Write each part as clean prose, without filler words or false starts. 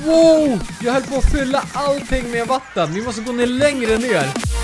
Wow! Jag höll på att fylla allting med vatten. Vi måste gå ner längre ner.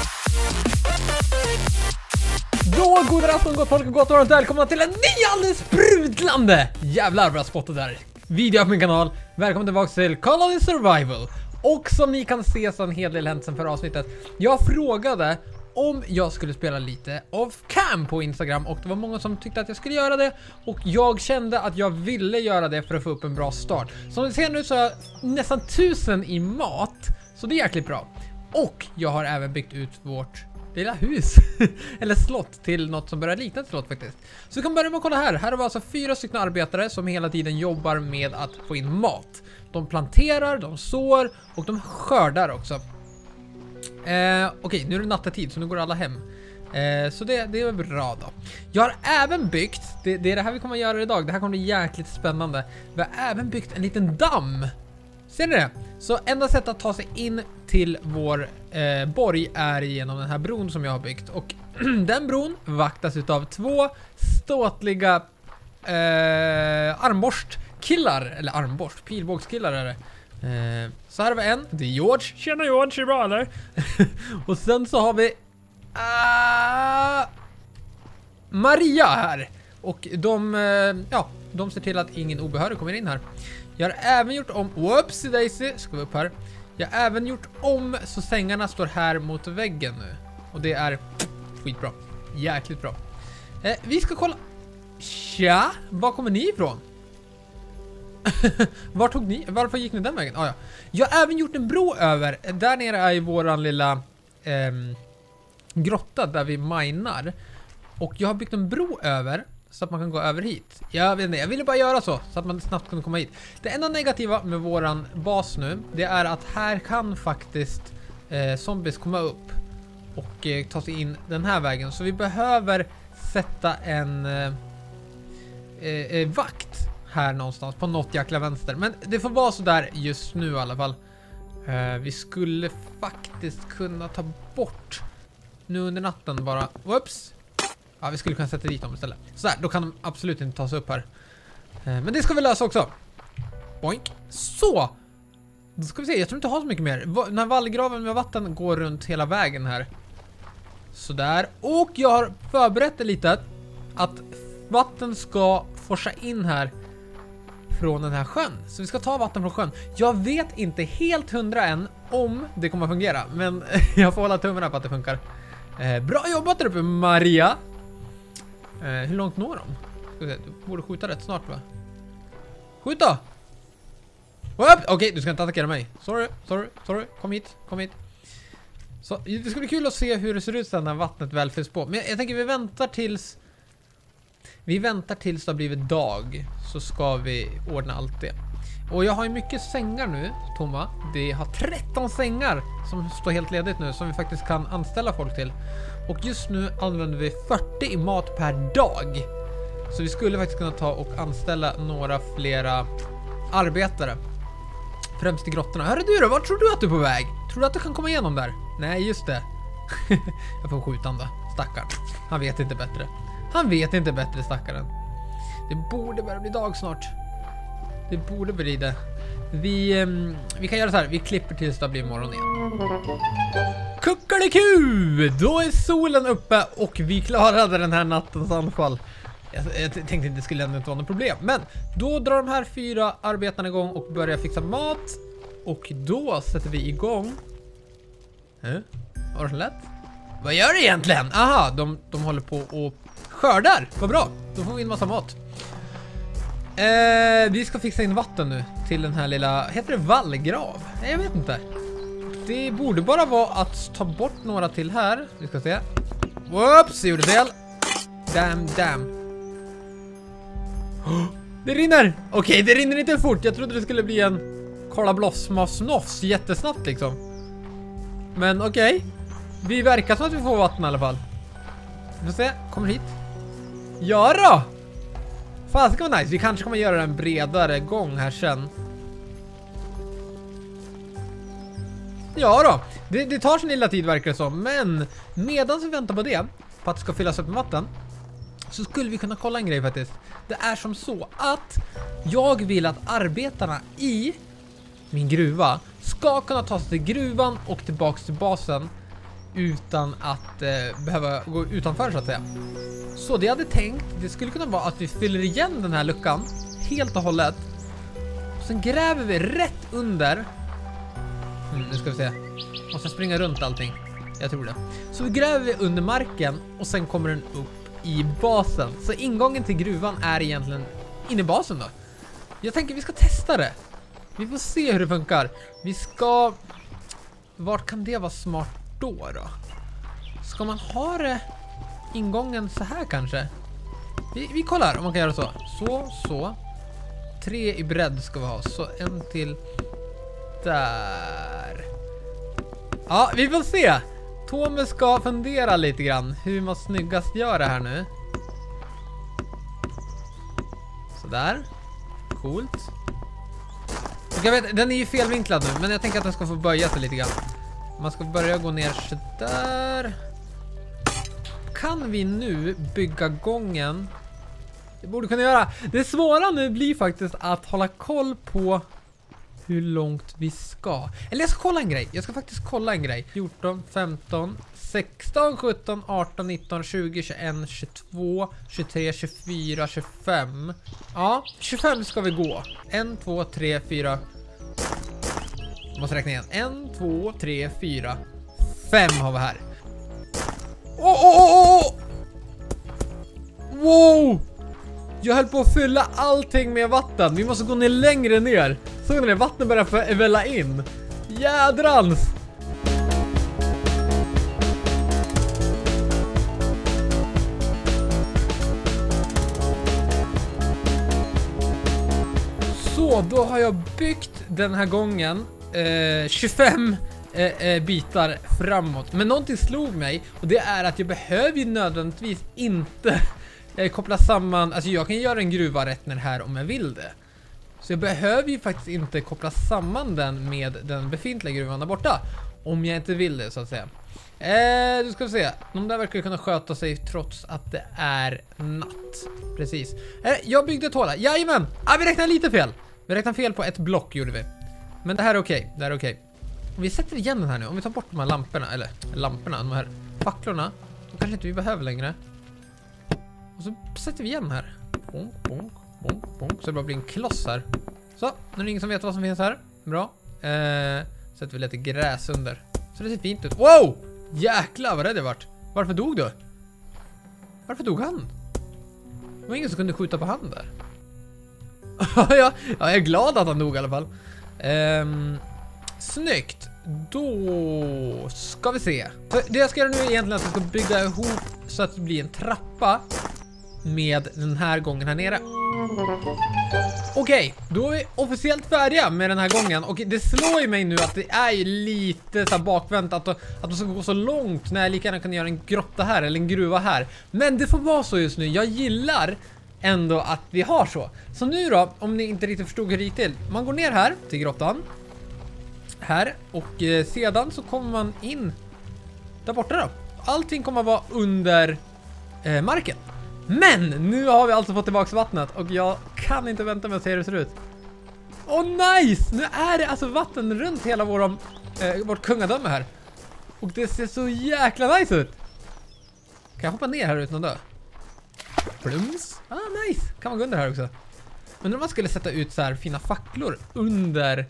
Då, goda afton, gott folk och gott varmt välkomna till en ny alldeles sprudlande jävlar vad jag spottat där video på min kanal. Välkommen tillbaka till Call of Duty Survival. Och som ni kan se så en hel del hänt sen förra avsnittet. Jag frågade om jag skulle spela lite off cam på Instagram och det var många som tyckte att jag skulle göra det och jag kände att jag ville göra det för att få upp en bra start. Som ni ser nu så har jag nästan 1000 i mat, så det är jäkligt bra. Och jag har även byggt ut vårt lilla hus eller slott till något som börjar likna ett slott faktiskt. Så vi kan börja med att kolla här. Här har vi alltså 4 stycken arbetare som hela tiden jobbar med att få in mat. De planterar, de sår och de skördar också. Okej, nu är det nattetid så nu går alla hem. Så det är bra då. Jag har även byggt, det är det här vi kommer att göra idag. Det här kommer bli jäkligt spännande. Vi har även byggt en liten damm. Ser ni det? Så enda sättet att ta sig in till vår borg är genom den här bron som jag har byggt. Och den bron vaktas utav 2 ståtliga armborstkillar. Eller pilbågskillar är det. Så här har vi en. Det är George. Tjena George, är bra eller? Och sen så har vi Maria här. Och de ser till att ingen obehörig kommer in här. Jag har även gjort om... Whoopsie daisy, ska vi upp här. Jag har även gjort om så sängarna står här mot väggen nu. Och det är skitbra. Jäkligt bra. Vi ska kolla... Tja, var kommer ni ifrån? Varför gick ni den vägen? Ja. Jag har även gjort en bro över. Där nere är ju våran lilla grotta där vi minar. Och jag har byggt en bro över så att man kan gå över hit. Jag vet inte, jag ville bara göra så att man snabbt kunde komma hit. Det enda negativa med våran bas nu, det är att här kan faktiskt zombies komma upp och ta sig in den här vägen. Så vi behöver sätta en vakt här någonstans på något jäkla vänster. Men det får vara så där just nu i alla fall. Vi skulle faktiskt kunna ta bort nu under natten bara. Whoops. Ja, vi skulle kunna sätta dit dem istället. Så här, då kan de absolut inte ta sig upp här. Men det ska vi lösa också. Boink. Så. Då ska vi se, jag tror inte jag har så mycket mer. Den här vallgraven med vatten går runt hela vägen här. Så där. Och jag har förberett det lite att vatten ska forsa in här från den här sjön. Så vi ska ta vatten från sjön. Jag vet inte helt 100 än om det kommer att fungera. Men jag får hålla tummarna på att det funkar. Bra jobbat där uppe, Maria. Hur långt når de? Du borde skjuta rätt snart, va? Skjut då! Okej, du ska inte attackera mig. Sorry. Kom hit. Så, det ska bli kul att se hur det ser ut sen när vattnet väl fylls på. Men jag tänker vi väntar tills det har blivit dag. Så ska vi ordna allt det. Och jag har ju mycket sängar nu, tomma. Det har 13 sängar som står helt ledigt nu, som vi faktiskt kan anställa folk till. Och just nu använder vi 40 i mat per dag. Så vi skulle faktiskt kunna ta och anställa några flera arbetare. Främst i grottorna. Hörru du då, vart tror du att du är på väg? Tror du att du kan komma igenom där? Nej, just det. Jag får skjuta han då, stackaren. Han vet inte bättre, stackaren. Det borde börja bli dag snart. Det borde bli det. Vi kan göra så här. Vi klipper tills det blir morgon igen. Kuckeliku! Då är solen uppe och vi klarade den här nattens anfall. Jag tänkte inte det skulle ändå inte vara något problem. Men då drar de här 4 arbetarna igång och börjar fixa mat. Och då sätter vi igång. Var det så lätt? Vad gör det egentligen? Aha, de håller på och skördar. Vad bra, då får vi in massa mat. Vi ska fixa in vatten nu till den här lilla, heter det vallgrav? Nej, jag vet inte. Det borde bara vara att ta bort några till här. Vi ska se. Whoops, jag gjorde fel. Damn. Det rinner. Okej, det rinner inte fort. Jag trodde det skulle bli en kolla blossmassnofs jättesnabbt liksom. Men okej. Vi verkar som att vi får vatten i alla fall. Vi får se, kommer hit. Ja då. Fan, det ska vara nice. Vi kanske kommer göra en bredare gång här sen. Ja då. Det tar sin lilla tid verkar det som. Men medan vi väntar på det, på att det ska fyllas upp med vatten, så skulle vi kunna kolla en grej faktiskt. Det är som så att jag vill att arbetarna i min gruva ska kunna ta sig till gruvan och tillbaks till basen utan att behöva gå utanför så att säga. Så det jag hade tänkt, det skulle kunna vara att vi fyller igen den här luckan helt och hållet. Och sen gräver vi rätt under. Nu ska vi se. Måste springa runt allting. Jag tror det. Så gräver vi under marken och sen kommer den upp i basen. Så ingången till gruvan är egentligen inne i basen då. Jag tänker vi ska testa det. Vi får se hur det funkar. Vi ska... Vart kan det vara smart då? Ska man ha det ingången så här kanske? Vi kollar om man kan göra så. Så. 3 i bredd ska vi ha. Så en till där. Ja, vi får se. Tome ska fundera lite grann hur man snyggast gör det här nu. Sådär. Coolt. Och jag vet, den är ju felvinklad nu, men jag tänker att den ska få böja sig lite grann. Man ska börja gå ner så där. Kan vi nu bygga gången? Det borde kunna göra. Det svåra nu blir faktiskt att hålla koll på hur långt vi ska. Eller jag ska kolla en grej. Jag ska faktiskt kolla en grej. 14, 15, 16, 17, 18, 19, 20, 21, 22, 23, 24, 25. Ja, 25 ska vi gå. 1, 2, 3, 4. Jag måste räkna igen. 1, 2, 3, 4, 5 har vi här. Wow! Jag höll på att fylla allting med vatten. Vi måste gå ner längre ner. Så när vattnet börjar välla in. Jädrans! Så, då har jag byggt den här gången 25 bitar framåt. Men någonting slog mig, och det är att jag behöver ju nödvändigtvis inte koppla samman, alltså jag kan göra en gruva rätt ner här om jag vill det. Så jag behöver ju faktiskt inte koppla samman den med den befintliga gruvan där borta. Om jag inte vill det så att säga. Du ska se. De där verkar kunna sköta sig trots att det är natt. Precis. Jag byggde ett hål. Jajamän! Vi räknar lite fel. Vi räknar fel på ett block gjorde vi. Men det här är okej. Det här är okej. Vi sätter igen den här nu. Om vi tar bort de här lamporna. Eller lamporna. De här facklorna. Då kanske inte vi behöver längre. Och så sätter vi igen här. Bonk, bonk, bonk, bonk. Så det bara blir en kloss här. Så, nu är det ingen som vet vad som finns här. Bra. Sätter vi lite gräs under. Så det ser fint ut. Wow! Jäklar vad rädd jag vart. Varför dog du? Varför dog han? Det var ingen som kunde skjuta på han där. Ja, jag är glad att han dog i alla fall. Snyggt. Då ska vi se. Så det jag ska göra nu är egentligen att jag ska bygga ihop så att det blir en trappa med den här gången här nere. Okej, då är vi officiellt färdiga med den här gången. Och det slår ju mig nu att det är ju lite så här bakvänt att de ska gå så långt när jag lika gärna kan göra en grotta här eller en gruva här. Men det får vara så just nu. Jag gillar ändå att vi har så. Så nu då, om ni inte riktigt förstod hur det gick till. Man går ner här till grottan. Här. Och sedan så kommer man in där borta då. Allting kommer att vara under marken. Men nu har vi alltså fått tillbaka vattnet. Och jag kan inte vänta med att se hur det ser ut. Åh nice! Nu är det alltså vatten runt hela vårt kungadöme här. Och det ser så jäkla nice ut. Kan jag hoppa ner här utan att dö? Plums. Nice. Kan man gå under här också. Undrar om man skulle sätta ut så här fina facklor under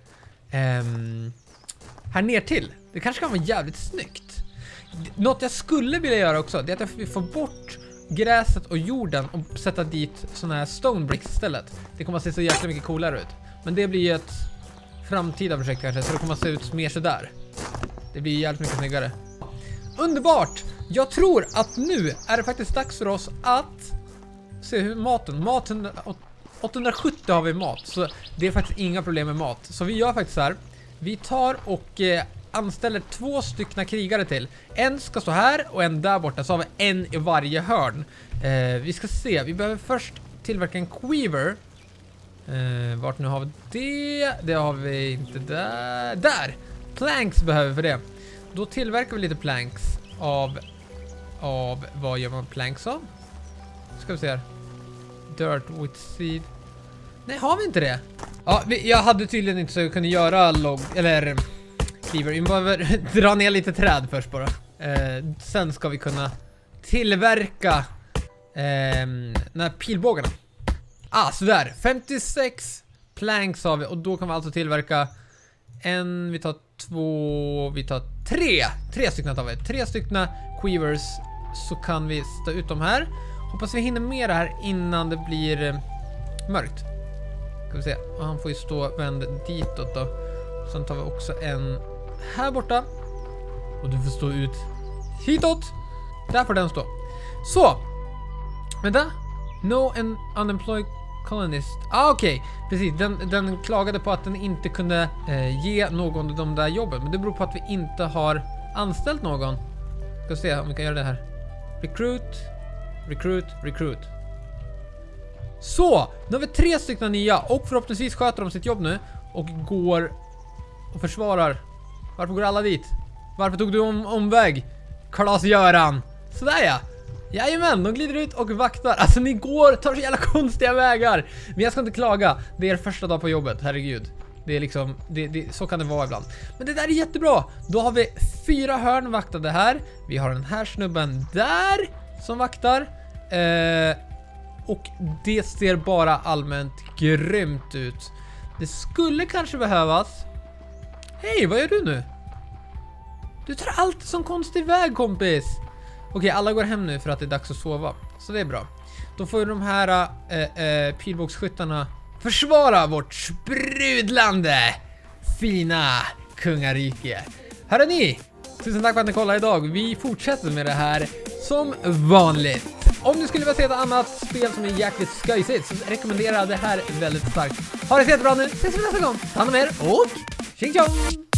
här ner till. Det kanske kan vara jävligt snyggt. Något jag skulle vilja göra också, det är att vi får bort gräset och jorden och sätta dit såna här stone bricks istället. Det kommer att se så jäkla mycket coolare ut. Men det blir ju ett framtida projekt kanske, så det kommer att se ut mer så där. Det blir jävligt mycket snyggare. Underbart! Jag tror att nu är det faktiskt dags för oss att se hur maten 870 har vi mat, så det är faktiskt inga problem med mat. Så vi gör faktiskt så här. Vi tar och anställer 2 stycken krigare till. En ska stå här och en där borta, så har vi en i varje hörn. Vi ska se, vi behöver först tillverka en quiver. Vart nu har vi det? Det har vi inte där. Där! Planks behöver vi för det. Då tillverkar vi lite planks av vad gör man planks av? Ska vi se här. Dirt with seed. Nej, har vi inte det? Ja, jag hade tydligen inte så jag kunde göra eller cleaver. Vi behöver dra ner lite träd först bara. Sen ska vi kunna tillverka den här pilbågarna. Sådär. 56 planks har vi och då kan vi alltså tillverka vi tar 2, vi tar 3 stycken tar vi. 3 stycken quivers, så kan vi stå ut dem här. Hoppas vi hinner med det här innan det blir mörkt. Ska vi se. Och han får ju stå vänd ditåt då. Sen tar vi också en här borta. Och du får stå ut hitåt. Där får den stå. Så. Vänta. No an unemployed colonist. Okej. Precis. Den klagade på att den inte kunde ge någon av de där jobben. Men det beror på att vi inte har anställt någon. Ska se om vi kan göra det här. Recruit. Så, nu har vi 3 stycken nya och förhoppningsvis sköter de sitt jobb nu och går och försvarar. Varför går alla dit? Varför tog du omväg? Klas-Göran. Sådär ja. Jajamän, de glider ut och vaktar. Alltså ni tar så jävla konstiga vägar. Men jag ska inte klaga. Det är er första dag på jobbet, herregud. Det är liksom, så kan det vara ibland. Men det där är jättebra. Då har vi 4 hörn vaktade här. Vi har den här snubben där som vaktar. Och det ser bara allmänt grymt ut. Det skulle kanske behövas. Hej, vad gör du nu? Du tar alltid som konstig väg, kompis. Okej, alla går hem nu för att det är dags att sova. Så det är bra. Då får ju de här pilbågsskyttarna försvara vårt sprudlande fina kungarike. Hörrni, tusen tack för att ni kollade idag. Vi fortsätter med det här som vanligt. Om ni skulle vilja se ett annat spel som är jäkligt skojsigt så rekommenderar jag det här väldigt starkt. Ha det så jättebra nu. Ses vi nästa gång. Ta hand om er och tjing tjong!